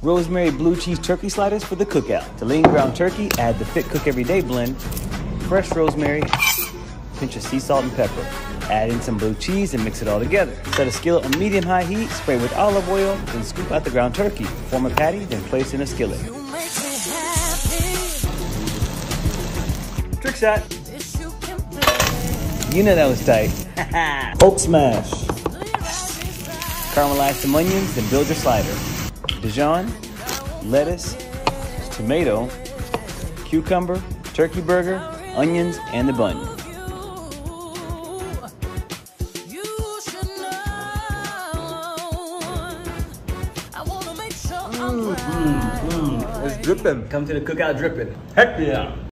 Rosemary blue cheese turkey sliders for the cookout. To lean ground turkey, add the Fit Cook Everyday blend, fresh rosemary, pinch of sea salt and pepper. Add in some blue cheese and mix it all together. Set a skillet on medium-high heat, spray with olive oil, then scoop out the ground turkey. Form a patty, then place in a skillet. Trick shot. You know that was tight. Hulk smash. Caramelize some onions, then build your slider. Dijon, lettuce, tomato, cucumber, turkey burger, onions, and the bun. It's dripping. Come to the cookout dripping. Heck yeah.